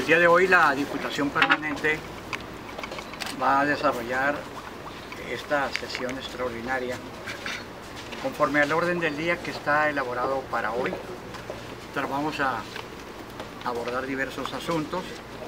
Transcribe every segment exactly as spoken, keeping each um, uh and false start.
día de hoy la Diputación Permanente va a desarrollar esta sesión extraordinaria conforme al orden del día que está elaborado para hoy. Entonces vamos a abordar diversos asuntos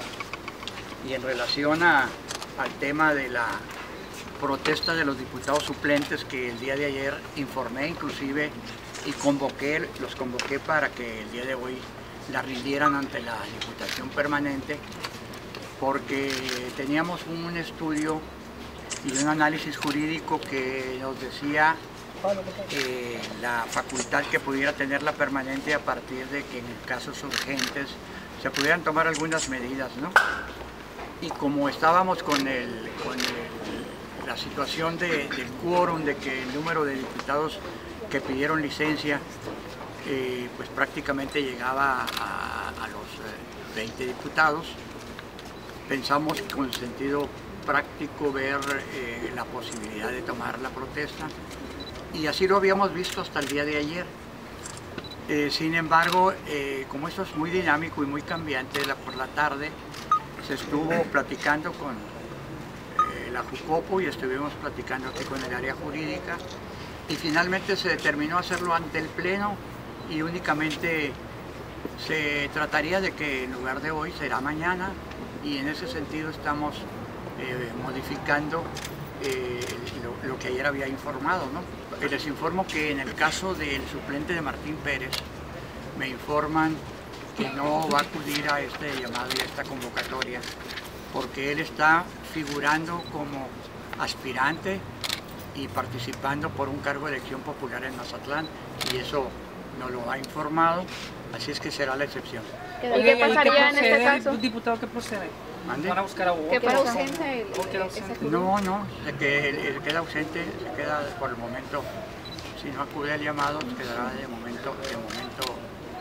y en relación a, al tema de la protesta de los diputados suplentes que el día de ayer informé inclusive y convoqué, los convoqué para que el día de hoy la rindieran ante la Diputación Permanente, porque teníamos un estudio y un análisis jurídico que nos decía eh, la facultad que pudiera tener la permanente a partir de que en casos urgentes se pudieran tomar algunas medidas, ¿no? Y como estábamos con, el, con el, la situación de, del quórum, de que el número de diputados que pidieron licencia eh, pues prácticamente llegaba a, a los eh, veinte diputados, pensamos con sentido práctico ver eh, la posibilidad de tomar la protesta y así lo habíamos visto hasta el día de ayer. Eh, sin embargo, eh, como esto es muy dinámico y muy cambiante, la, por la tarde se estuvo platicando con eh, la Jucopo y estuvimos platicando aquí con el área jurídica y finalmente se determinó hacerlo ante el Pleno y únicamente se trataría de que en lugar de hoy será mañana y en ese sentido estamos eh, modificando eh, lo, lo que ayer había informado, ¿no? Les informo que en el caso del suplente de Martín Pérez me informan que no va a acudir a este llamado y a esta convocatoria porque él está figurando como aspirante y participando por un cargo de elección popular en Mazatlán y eso no lo ha informado, así es que será la excepción. ¿Y qué pasaría en este caso? ¿El diputado que procede? ¿Mande? ¿Van a buscar a Hugo? ¿Qué queda ausente? No, no, se queda, él, él queda ausente, se queda por el momento, si no acude al llamado, quedará de momento, de momento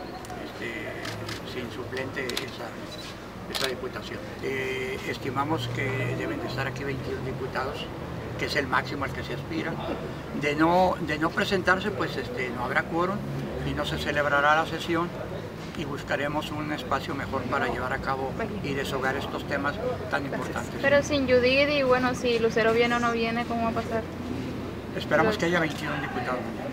este, sin suplente esa, esa diputación. Eh, estimamos que deben de estar aquí veintidós diputados, que es el máximo al que se aspira. De no, de no presentarse, pues este, no habrá quórum y no se celebrará la sesión y buscaremos un espacio mejor para llevar a cabo y deshogar estos temas tan importantes. Pero sin Judith y bueno, si Lucero viene o no viene, ¿cómo va a pasar? Esperamos que haya veintiún diputados.